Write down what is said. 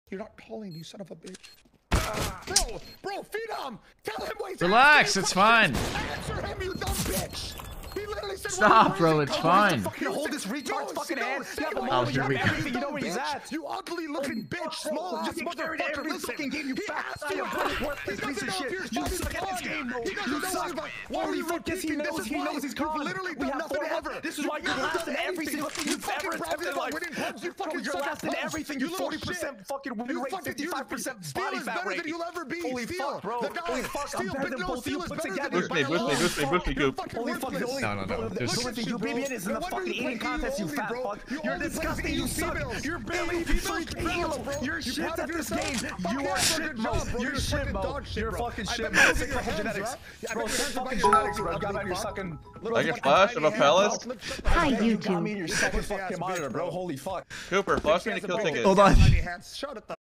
You're not calling, you son of a bitch. Bro, fenom! Tell him what he's Relax, it's fine. Answer him, you dumb bitch! He literally said, Stop, bro, it's fine. You hold this retard's fucking hand. You have a Oh, moment, you here we have go. everything, you know where he's at. You ugly looking bitch, small ass motherfucker. Listen, you fat worthless piece of shit. You suck at this game, bro. You suck. Holy fuck, yes, he knows he's gone. We have forever. This is why you're last in every single thing you've ever attempted in life. You're last in everything. You're 40% fucking win rate, 55% body fat rate. Holy fuck, bro. Holy fuck, I'm better than both of you put together. Boost me, Goop. Holy fuck, No. The only thing you beat me in is in the fucking eating contest, you fat fuck. You're disgusting, you suck. You're barely female. You're shit at this game. You are shit, Mo. You're shit, Mo. You're fucking shit, Mo. Sick fucking genetics. Bro, sick fucking genetics, bro. Got me on your sucking little I can flash of a palace. Hi, You got YouTube. me in your second fucking monitor, bro. Holy fuck. Cooper, flash me to kill tickets. Hold on. Shut it the